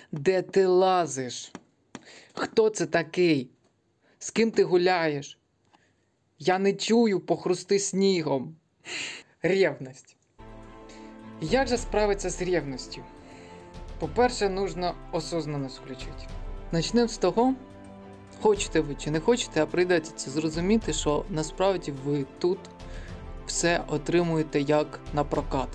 Де ти лазиш? Хто це такий? З ким ти гуляєш? Я не чую, похрусти снігом. Ревність. Як же справитися з ревністю? По-перше, нужно осознанність включити. Начнемо з того, хочете ви чи не хочете, а прийдеться це зрозуміти, що насправді ви тут все отримуєте як на прокат.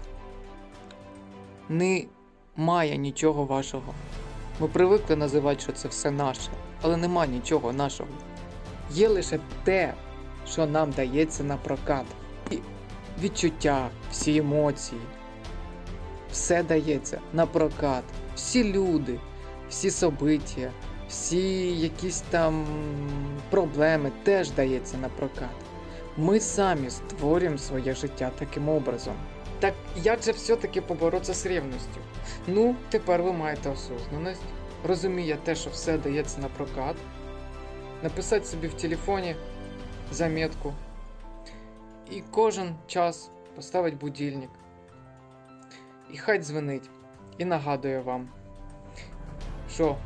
Немає нічого вашого. Ми привикли називати, що це все наше, але нема нічого нашого. Є лише те, що нам дається на прокат. І відчуття, всі емоції, все дається на прокат. Всі люди, всі события, всі якісь там проблеми теж дається на прокат. Ми самі створюємо своє життя таким образом. Так як же все-таки поборотися з ревністю? Ну, тепер ви маєте осознанність, розуміє те, що все дається на прокат, написати собі в телефоні заметку і кожен час поставити будильник. І хай дзвонить і нагадує вам, що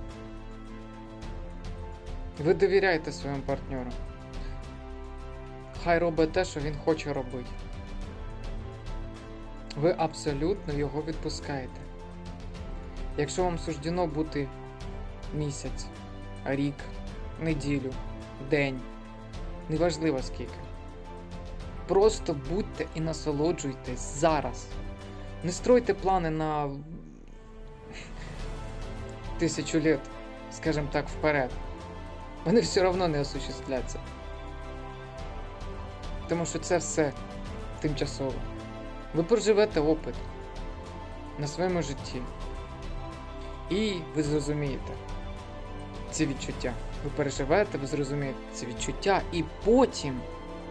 ви довіряєте своєму партнеру. Хай робить те, що він хоче робити. Ви абсолютно його відпускаєте. Якщо вам суждено бути місяць, рік, неділю, день, неважливо скільки. Просто будьте і насолоджуйтесь зараз. Не стройте плани на 1000 лет, скажем так, вперед. Вони все одно не осуществляться. Тому що це все тимчасово. Ви проживете опит на своєму житті. І ви зрозумієте ці відчуття. Ви переживете, ви зрозумієте ці відчуття, і потім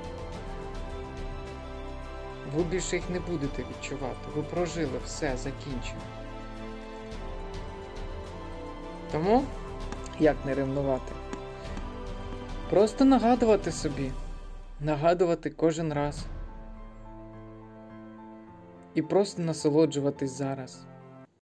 ви більше їх не будете відчувати. Ви прожили все, закінчено. Тому, як не ревнувати? Просто нагадувати собі. Нагадувати кожен раз. І просто насолоджуватись зараз.